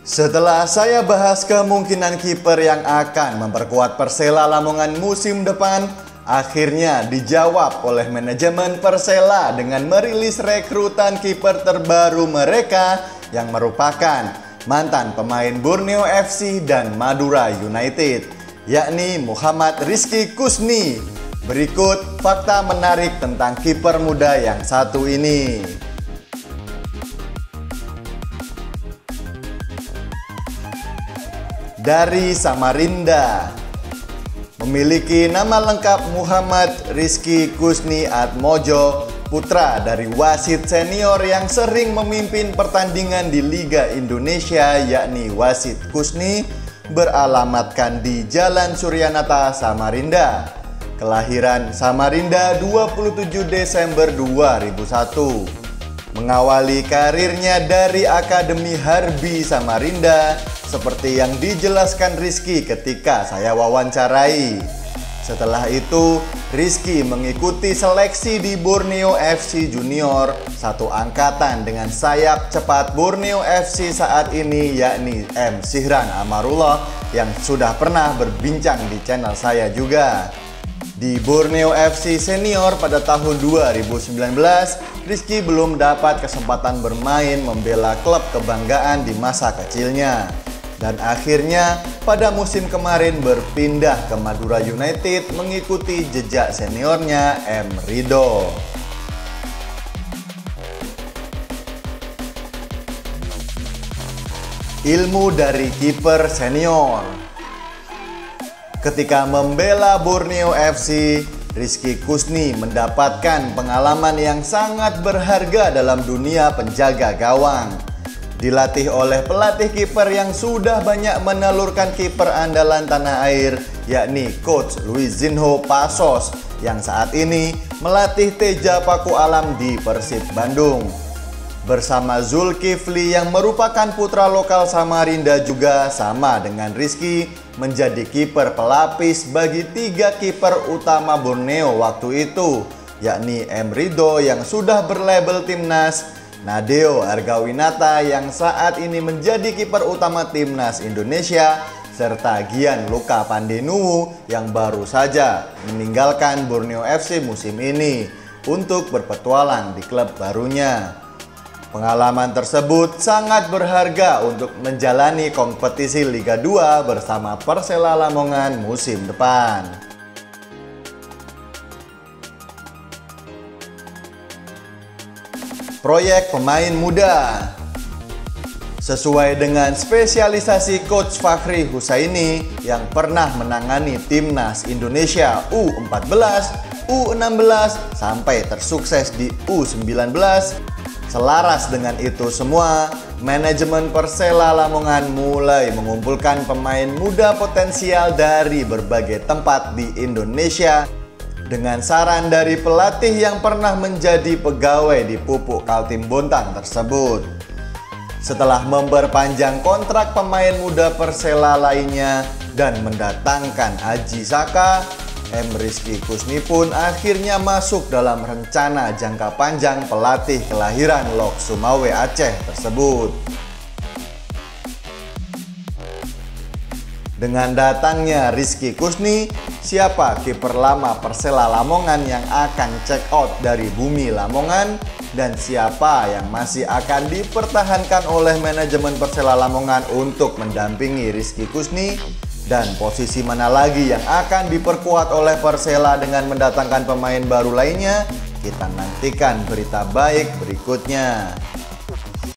Setelah saya bahas kemungkinan kiper yang akan memperkuat Persela Lamongan musim depan, akhirnya dijawab oleh manajemen Persela dengan merilis rekrutan kiper terbaru mereka yang merupakan mantan pemain Borneo FC dan Madura United, yakni Muhammad Rizky Kusni. Berikut fakta menarik tentang kiper muda yang satu ini. Dari Samarinda, memiliki nama lengkap Muhammad Rizky Kusni Atmojo, putra dari wasit senior yang sering memimpin pertandingan di Liga Indonesia, yakni Wasit Kusni, beralamatkan di Jalan Suryanata, Samarinda. Kelahiran Samarinda 27 Desember 2001. Mengawali karirnya dari Akademi Harbi Samarinda, seperti yang dijelaskan Rizky ketika saya wawancarai. Setelah itu, Rizky mengikuti seleksi di Borneo FC Junior, satu angkatan dengan sayap cepat Borneo FC saat ini, yakni M. Sihran Amarullah, yang sudah pernah berbincang di channel saya juga. Di Borneo FC Senior pada tahun 2019, Rizky belum dapat kesempatan bermain membela klub kebanggaan di masa kecilnya. Dan akhirnya pada musim kemarin berpindah ke Madura United mengikuti jejak seniornya M. Rido. Ilmu dari kiper senior. Ketika membela Borneo FC, Rizky Kusni mendapatkan pengalaman yang sangat berharga dalam dunia penjaga gawang. Dilatih oleh pelatih kiper yang sudah banyak menelurkan kiper andalan tanah air, yakni Coach Luizinho Passos, yang saat ini melatih Teja Paku Alam di Persib Bandung. Bersama Zulkifli yang merupakan putra lokal Samarinda juga sama dengan Rizky, menjadi kiper pelapis bagi tiga kiper utama Borneo waktu itu, yakni M. Rido yang sudah berlabel timnas, Nadeo Argawinata yang saat ini menjadi kiper utama timnas Indonesia, serta Gian Luka Pandenuwu yang baru saja meninggalkan Borneo FC musim ini untuk berpetualang di klub barunya. Pengalaman tersebut sangat berharga untuk menjalani kompetisi Liga 2 bersama Persela Lamongan musim depan. Proyek pemain muda. Sesuai dengan spesialisasi Coach Fakhri Husaini yang pernah menangani timnas Indonesia U14, U16 sampai tersukses di U19, selaras dengan itu semua, manajemen Persela Lamongan mulai mengumpulkan pemain muda potensial dari berbagai tempat di Indonesia dengan saran dari pelatih yang pernah menjadi pegawai di Pupuk Kaltim Bontang tersebut. Setelah memperpanjang kontrak pemain muda Persela lainnya dan mendatangkan Haji Saka, M. Rizky Kusni pun akhirnya masuk dalam rencana jangka panjang pelatih kelahiran Lok Sumawe Aceh tersebut. Dengan datangnya Rizky Kusni, siapa kiper lama Persela Lamongan yang akan check out dari bumi Lamongan, dan siapa yang masih akan dipertahankan oleh manajemen Persela Lamongan untuk mendampingi Rizky Kusni, dan posisi mana lagi yang akan diperkuat oleh Persela dengan mendatangkan pemain baru lainnya, kita nantikan berita baik berikutnya.